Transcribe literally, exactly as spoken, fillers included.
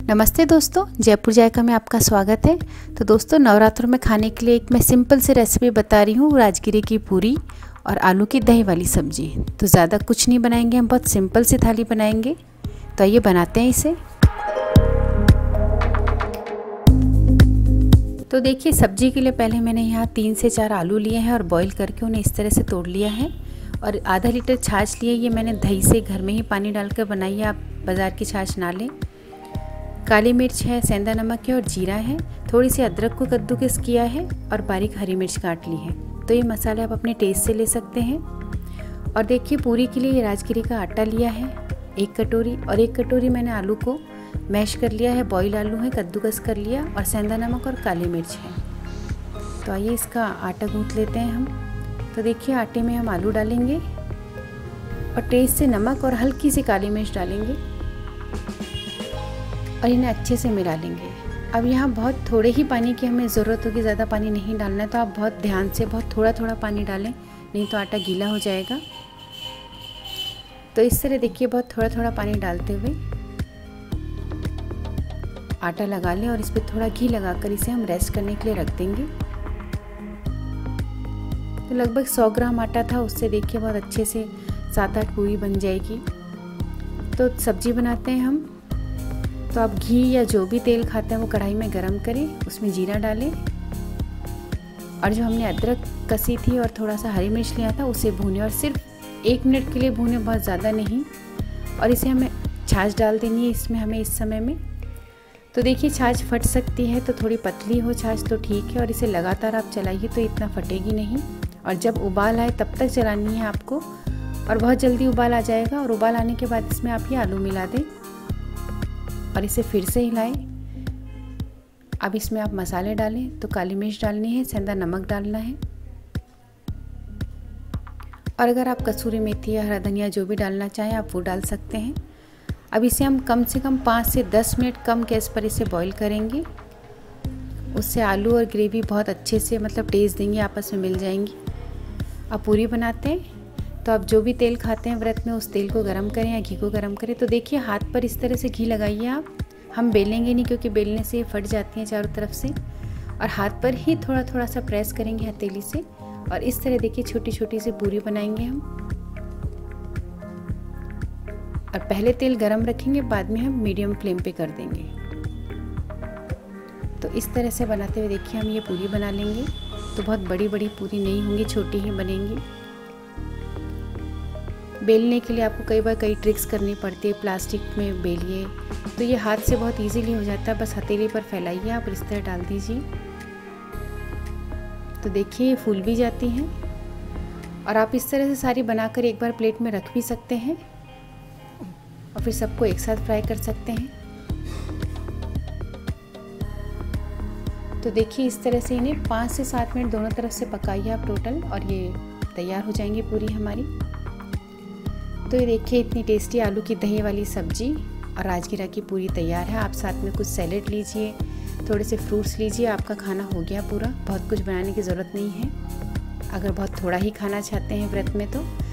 नमस्ते दोस्तों, जयपुर जायका में आपका स्वागत है। तो दोस्तों, नवरात्रों में खाने के लिए एक मैं सिंपल सी रेसिपी बता रही हूँ, राजगिरे की पूरी और आलू की दही वाली सब्जी। तो ज़्यादा कुछ नहीं बनाएंगे, हम बहुत सिंपल सी थाली बनाएंगे। तो आइए बनाते हैं इसे। तो देखिए, सब्जी के लिए पहले मैंने यहाँ तीन से चार आलू लिए हैं और बॉईल करके उन्हें इस तरह से तोड़ लिया है। और आधा लीटर छाछ लिए, ये मैंने दही से घर में ही पानी डालकर बनाई है, आप बाज़ार की छाछ ना लें। काली मिर्च है, सेंधा नमक है और जीरा है। थोड़ी सी अदरक को कद्दूकस किया है और बारीक हरी मिर्च काट ली है। तो ये मसाले आप अपने टेस्ट से ले सकते हैं। और देखिए, पूरी के लिए ये राजगिरे का आटा लिया है एक कटोरी, और एक कटोरी मैंने आलू को मैश कर लिया है, बॉयल आलू है, कद्दूकस कर लिया, और सेंधा नमक और काली मिर्च है। तो आइए इसका आटा गूँथ लेते हैं हम। तो देखिए, आटे में हम आलू डालेंगे और टेस्ट से नमक और हल्की सी काली मिर्च डालेंगे और इन्हें अच्छे से मिला लेंगे। अब यहाँ बहुत थोड़े ही पानी की हमें ज़रूरत होगी, ज़्यादा पानी नहीं डालना है। तो आप बहुत ध्यान से बहुत थोड़ा थोड़ा पानी डालें, नहीं तो आटा गीला हो जाएगा। तो इस तरह देखिए, बहुत थोड़ा थोड़ा पानी डालते हुए आटा लगा लें और इस पर थोड़ा घी लगाकर इसे हम रेस्ट करने के लिए रख देंगे। तो लगभग सौ ग्राम आटा था, उससे देखिए बहुत अच्छे से सात आठ पूरी बन जाएगी। तो सब्जी बनाते हैं हम। तो आप घी या जो भी तेल खाते हैं वो कढ़ाई में गरम करें, उसमें जीरा डालें और जो हमने अदरक कसी थी और थोड़ा सा हरी मिर्च लिया था उसे भूनें, और सिर्फ एक मिनट के लिए भूनें, बहुत ज़्यादा नहीं। और इसे हमें छाछ डाल देनी है इसमें हमें इस समय में। तो देखिए, छाछ फट सकती है, तो थोड़ी पतली हो छाछ तो ठीक है, और इसे लगातार आप चलाइए तो इतना फटेगी नहीं। और जब उबाल आए तब तक चलानी है आपको, और बहुत जल्दी उबाल आ जाएगा। और उबाल आने के बाद इसमें आप ये आलू मिला दें और इसे फिर से हिलाएं। अब इसमें आप मसाले डालें। तो काली मिर्च डालनी है, सेंधा नमक डालना है, और अगर आप कसूरी मेथी या हरा धनिया जो भी डालना चाहें आप वो डाल सकते हैं। अब इसे हम कम से कम पाँच से दस मिनट कम गैस पर इसे बॉईल करेंगे। उससे आलू और ग्रेवी बहुत अच्छे से मतलब टेस्ट देंगे, आपस में मिल जाएंगी। अब पूरी बनाते हैं। तो आप जो भी तेल खाते हैं व्रत में, उस तेल को गरम करें या घी को गरम करें। तो देखिए, हाथ पर इस तरह से घी लगाइए आप। हम बेलेंगे नहीं, क्योंकि बेलने से ये फट जाती हैं चारों तरफ से। और हाथ पर ही थोड़ा थोड़ा सा प्रेस करेंगे हथेली से, और इस तरह देखिए छोटी छोटी सी पूरी बनाएंगे हम। और पहले तेल गरम रखेंगे, बाद में हम मीडियम फ्लेम पे कर देंगे। तो इस तरह से बनाते हुए देखिए हम ये पूरी बना लेंगे। तो बहुत बड़ी बड़ी पूरी नहीं होंगी, छोटी ही बनेंगी। बेलने के लिए आपको कई बार कई ट्रिक्स करनी पड़ती है, प्लास्टिक में बेलिए, तो ये हाथ से बहुत इजीली हो जाता है। बस हथेली पर फैलाइए आप, इस तरह डाल दीजिए। तो देखिए, ये फूल भी जाती हैं। और आप इस तरह से सारी बनाकर एक बार प्लेट में रख भी सकते हैं और फिर सबको एक साथ फ्राई कर सकते हैं। तो देखिए, इस तरह से इन्हें पाँच से सात मिनट दोनों तरफ से पकाइए आप टोटल, और ये तैयार हो जाएंगी पूरी हमारी। तो ये देखिए, इतनी टेस्टी आलू की दही वाली सब्जी और राजगिरा की पूरी तैयार है। आप साथ में कुछ सैलेड लीजिए, थोड़े से फ्रूट्स लीजिए, आपका खाना हो गया पूरा। बहुत कुछ बनाने की ज़रूरत नहीं है। अगर बहुत थोड़ा ही खाना चाहते हैं व्रत में तो